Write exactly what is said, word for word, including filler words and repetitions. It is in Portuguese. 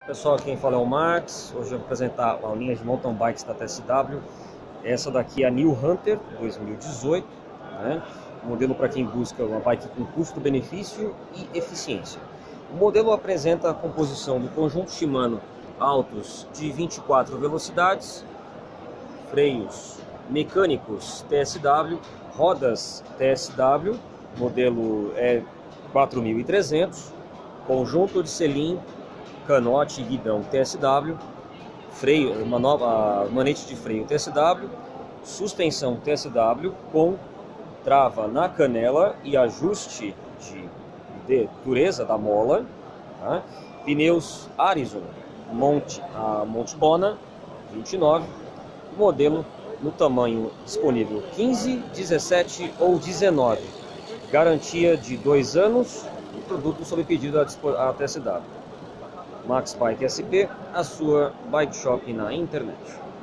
Pessoal, quem fala é o Max. Hoje eu vou apresentar a linha de mountain bikes da T S W. Essa daqui é a New Hunter dois mil e dezoito, né? Um modelo para quem busca uma bike com custo-benefício e eficiência. O modelo apresenta a composição do conjunto Shimano altos de vinte e quatro velocidades, freios mecânicos T S W, rodas T S W, modelo é quatro mil e trezentos, conjunto de selim, canote e guidão T S W, freio, uma nova manete de freio T S W, suspensão T S W com trava na canela e ajuste de, de dureza da mola, tá? Pneus Arizon Monte, a Monte Bona vinte e nove, modelo no tamanho disponível quinze, dezessete ou dezenove, garantia de dois anos e produto sob pedido à T S W. Max Bike S P, a sua bike shop na internet.